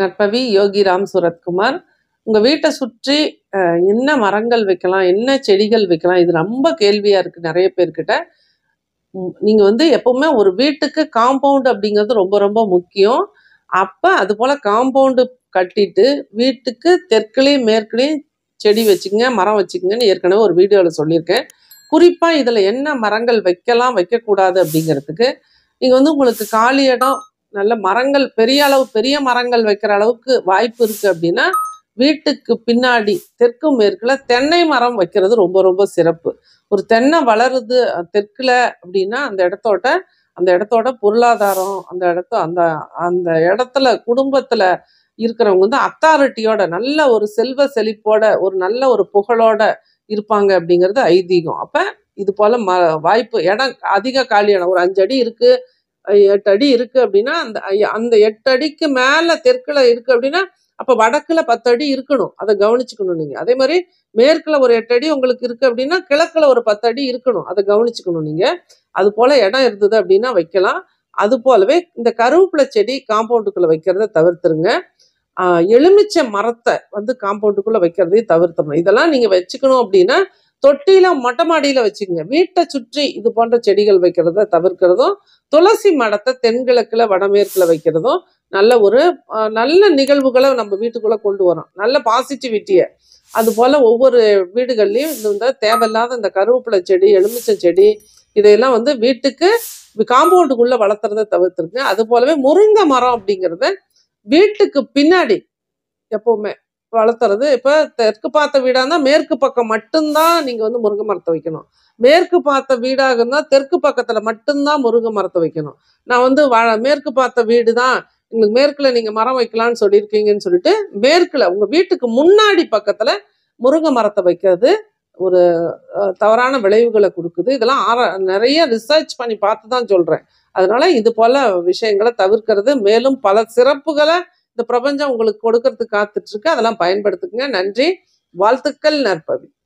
நற்பவி யோகிராம் சுரத்குமார். உங்க வீட்ட சுற்றி என்ன மரங்கள் வைக்கலாம்? என்ன செடிகள் வைக்கலாம்? இது ரொம்ப கேள்வியா இருக்கு நெறைய பேர்கிட்ட. நீங்க எப்பவுமே ஒரு வீட்டுக்கு காம்பவுண்ட் அப்படிங்கிறது ரொம்ப ரொம்ப முக்கியம். அப்ப அதுபோல காம்பவுண்டு கட்டிட்டு, வீட்டுக்கு தெற்குலயும் மேற்குலயும் செடி வச்சுக்கங்க, மரம் வச்சுக்கங்கன்னு ஏற்கனவே ஒரு வீடியோல சொல்லியிருக்கேன். குறிப்பா இதுல என்ன மரங்கள் வைக்கலாம், வைக்கக்கூடாது அப்படிங்கிறதுக்கு, நீங்க உங்களுக்கு காலி இடம், நல்ல மரங்கள் பெரிய மரங்கள் வைக்கிற அளவுக்கு வாய்ப்பு இருக்கு அப்படின்னா, வீட்டுக்கு பின்னாடி தெற்கு மேற்குல தென்னை மரம் வைக்கிறது ரொம்ப ரொம்ப சிறப்பு. ஒரு தென்னை வளருது தெற்குல அப்படின்னா அந்த இடத்தோட பொருளாதாரம், அந்த அந்த இடத்துல குடும்பத்துல இருக்கிறவங்க அத்தாரிட்டியோட நல்ல ஒரு செல்வ செழிப்போட ஒரு நல்ல ஒரு புகழோட இருப்பாங்க அப்படிங்கிறது ஐதீகம். அப்ப இது போல வாய்ப்பு இடம் அதிக காலி இடம் ஒரு 5 அடி இருக்கு, 8 அடி இருக்கு அப்படின்னா, அந்த 8 அடிக்கு மேல தெற்குல இருக்கு அப்படின்னா, அப்ப வடக்குல 10 அடி இருக்கணும். அதை கவனிச்சுக்கணும் நீங்க. அதே மாதிரி மேற்குல ஒரு 8 அடி உங்களுக்கு இருக்கு அப்படின்னா, கிழக்குல ஒரு 10 அடி இருக்கணும். அதை கவனிச்சுக்கணும் நீங்க. அது போல இடம் இருந்தது அப்படின்னா வைக்கலாம். அது போலவே இந்த கருவேப்பிலை செடி காம்பவுண்டுக்குள்ள வைக்கிறத தவிர்த்துருங்க. எலுமிச்சை மரத்தை காம்பவுண்டுக்குள்ள வைக்கிறதையும் தவிர்த்துடணும். இதெல்லாம் நீங்க வச்சுக்கணும் அப்படின்னா, தொட்டியில மொட்டை மாடியில வச்சுக்கோங்க. வீட்டை சுற்றி இது போன்ற செடிகள் வைக்கிறத தவிர்க்கிறதும், துளசி மடத்தை தென்கிழக்குல வடமேற்குல வைக்கிறதும் நல்ல நிகழ்வுகளை நம்ம வீட்டுக்குள்ள கொண்டு வரோம். நல்ல பாசிட்டிவிட்டியை. அது போல ஒவ்வொரு வீடுகள்லயும் இந்த தேவையில்லாத இந்த கருவேப்பிலை செடி, எலுமிச்சை செடி இதையெல்லாம் வீட்டுக்கு காம்பவுண்டுக்குள்ள வளர்த்துறதை தவிர்த்துருங்க. அது போலவே முருங்கை மரம் அப்படிங்கிறத வீட்டுக்கு பின்னாடி எப்பவுமே வளர்த்துறது. இப்ப தெற்கு பார்த்த வீடா இருந்தா மேற்கு பக்கம் மட்டும்தான் நீங்க முருங்கை மரத்தை வைக்கணும். மேற்கு பார்த்த வீடாக இருந்தா தெற்கு பக்கத்துல மட்டும்தான் முருங்கை மரத்தை வைக்கணும். நான் மேற்கு பார்த்த வீடு தான், உங்களுக்கு மேற்குல நீங்க மரம் வைக்கலாம்னு சொல்லியிருக்கீங்கன்னு சொல்லிட்டு மேற்குல உங்க வீட்டுக்கு முன்னாடி பக்கத்துல முருங்கை மரத்தை வைக்கிறது ஒரு தவறான விளைவுகளை கொடுக்குது. இதெல்லாம் நிறைய ரிசர்ச் பண்ணி பார்த்து தான் சொல்றேன். அதனால இது போல விஷயங்களை தவிர்க்கிறது. மேலும் பல சிறப்புகளை இந்த பிரபஞ்சம் உங்களுக்கு கொடுக்கறதுக்கு காத்துட்டு இருக்கு. அதெல்லாம் பயன்படுத்துங்க. நன்றி, வாழ்த்துக்கள், நற்பவி.